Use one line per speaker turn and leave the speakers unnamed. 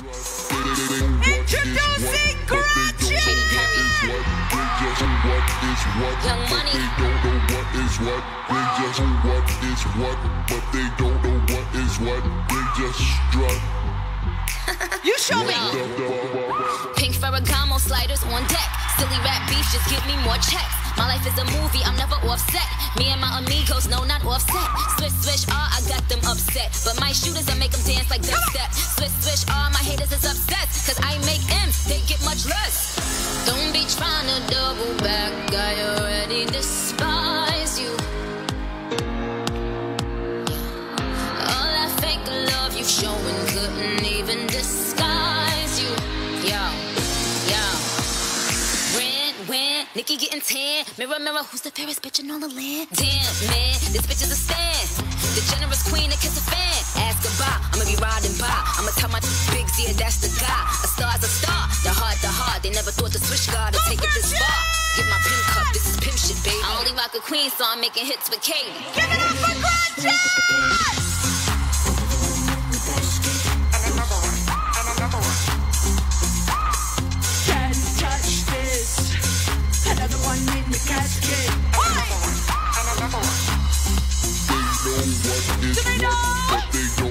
Introducing Grouchy!
Young Money.
You show me!
Pink Ferragamo sliders on deck. Silly rap beef, just give me more checks. My life is a movie, I'm never offset. Me and my amigos, no, not offset. Swish, swish, I got them upset. But my shooters, I make them dance like dubstep. Swish, swish, my haters is obsessed. Cause I make M's, they get much less. Don't be trying to double back, I already despise you. All that fake love you showing couldn't even disguise you. When Nikki getting tan, mirror, mirror, who's the fairest bitch in all the land? Damn, man, this bitch is a stand. The generous queen that kiss a fan. Ask goodbye, I'ma be riding by. I'ma tell my bigs, yeah, that's the guy. A star's a star, the heart. They never thought the switch guard would take it this far. Get my pimp cup, this is pimp shit, baby. I only rock a queen, so I'm making hits with Katie.
Give it up for Grouchy!
Another one in the casket.
Do they know?